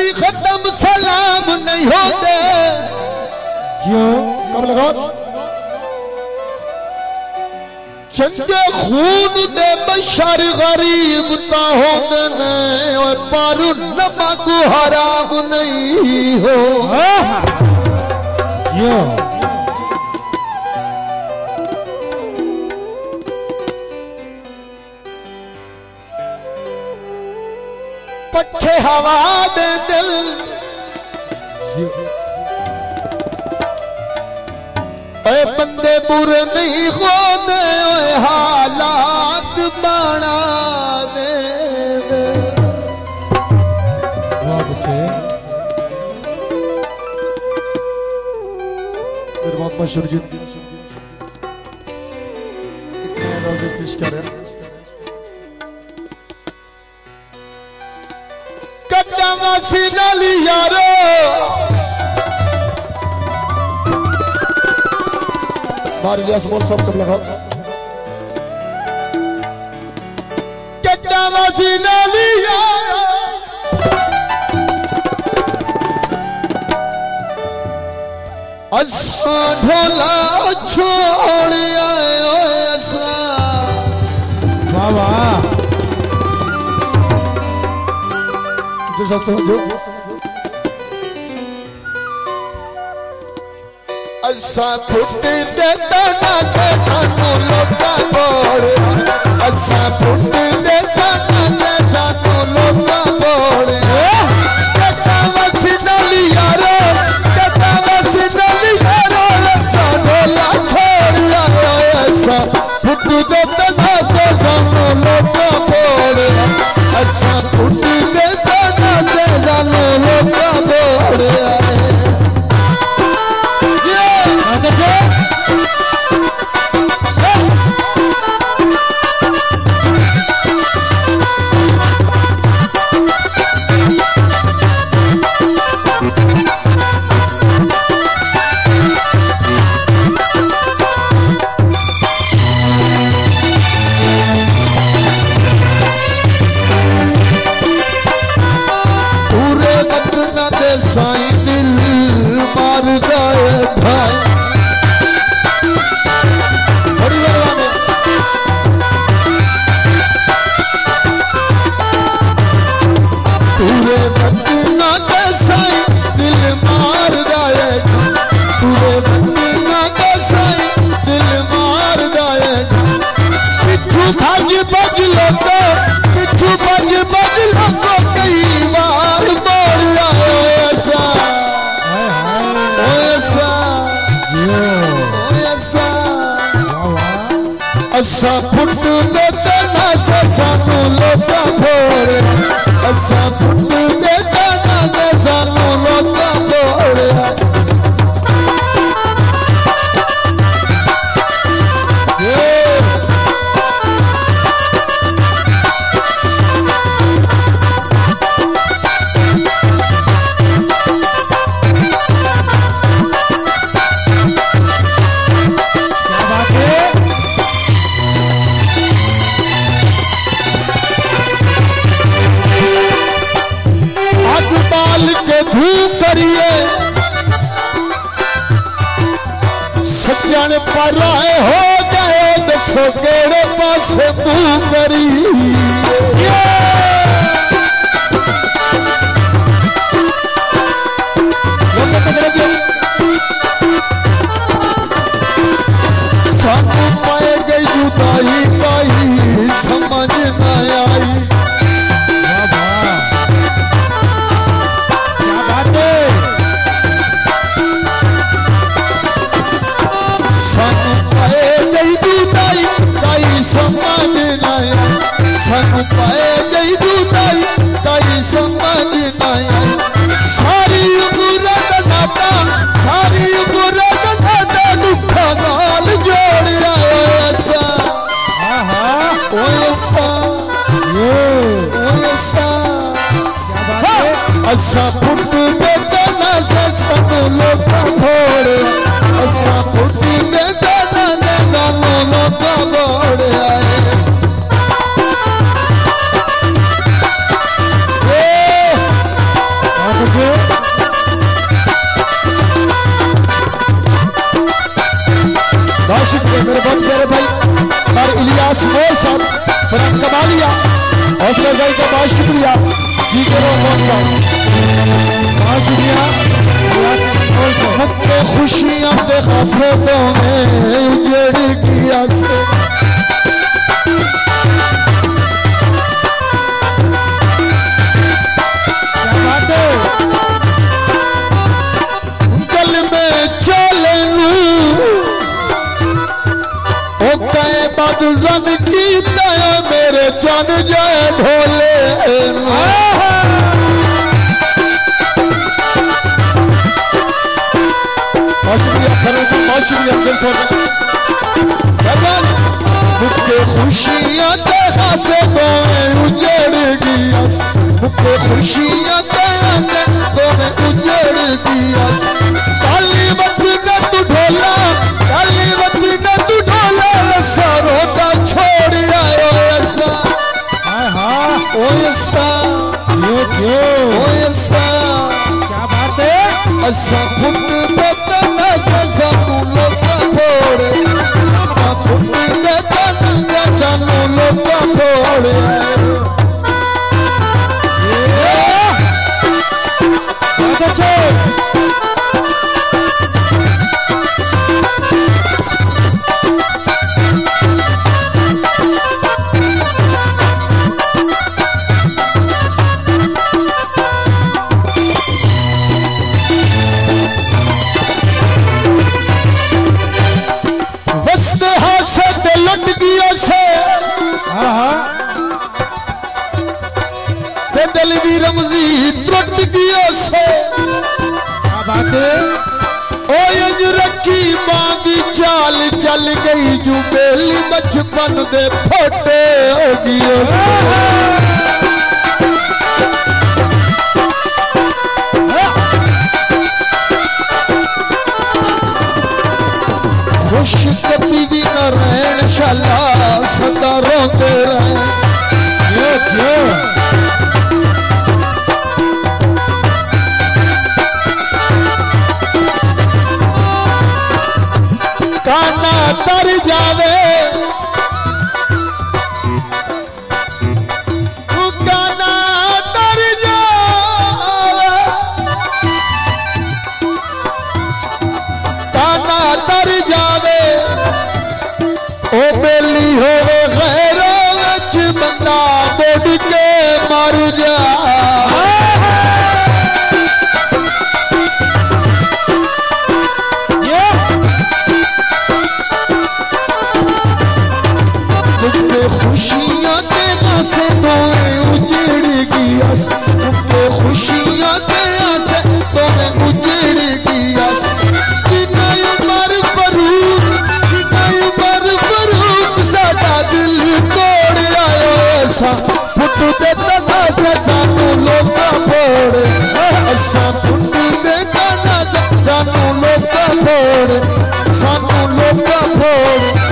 खत्म सलाम नहीं होते जियो कब लगा चंगे खून दे बशर गरीब ता होंदे ने और पर नमक हराम नहीं हो जियो पखे हवा दे दिल ए बंदे बुरे नहीं होते हालात बना दे बहुत अच्छे मेरे बहुत मशहूर जी पेश कर रहे हैं कदम सीनाली यारो बार इलियास बोल सब कब लगा कदम सीनाली यारो असा ढोला छोड़ आयो असा वाह वाह जो असा फुट दे तना से सानू लोका बोल असा फुट दे तना से सानू लोका बोल कटा वसनली यारो कटा वसनली यारो असा ढोला छोड़ आयो असा फुट दे तना से सानू लोका बोल असा फुट दे तना से सानू लोका बोल साईं दिल मार गए भाई बड़ी पूरे बदना के साईं दिल मार गए पूरे बदना के साईं दिल मार गए पिछू भज भज लोगो पिछू भज भज लोगो कई बार बोल आए असा फुट दे तना से सानू लोका भोर असा फुट दे तना से सानू लोका भोर करिए सज्जन पर हो गए दसो केड़े पासे मुंह करिए सानू पाए गई जुदाई कही समझ न आई समझ नहीं सन पाए गई जुदाई कई समझ नहीं सारी उम्र नाता सारी उम्र नाता दुखा गाल जोड़ आयो ऐसा ऐसा फुट दे तना से सब लोग भोड़ ऐसा फुट दे तना से सब लोग भोड़ आए हौसला अफजाई का बहुत शुक्रिया जी के बहुत शुक्रिया। मुझे खुशियां के खासों में उजड़ गया से गल में चले ओ कहे बद जन की दया मेरे चन जाए ढोले बहुत शुक्रिया मुझे खुशियां के हाथों में उजड़ गया मुझे खुशियां के हाथों में उजड़ गया काली बत्ती न तू ढोला काली बत्ती न तू ढोला सारों का छोड़ आयो ऐसा ओ ऐसा ओ ऐसा क्या बात है। ऐसा फुट देता न जानू लोग फोड़े फुट देता न जानू लोग फोड़े दिल भी रमजी त्रुट गया से क्या बात है। ओ यज रखी मांगी चाल चल गई जू बेली बचपन दे फोटे हो गया से खुश कभी भी न रहन शाला सदा रोते रहे काना तर जावे काना तर जावे काना तर जावे ओ बेली हो गैरों विच बंदा बोड़ के मर जा खुशियां के आसे तो उजड़ गया मुझे खुशियां के आसे तो उजड़ गया जिनाई मर फरूक साडा दिल तोड़ आयो ऐसा फुट दे तना से जानू लोका फोड़े ऐसा फुट दे तना जानू लोका फोड़े सानू लोका फोड़े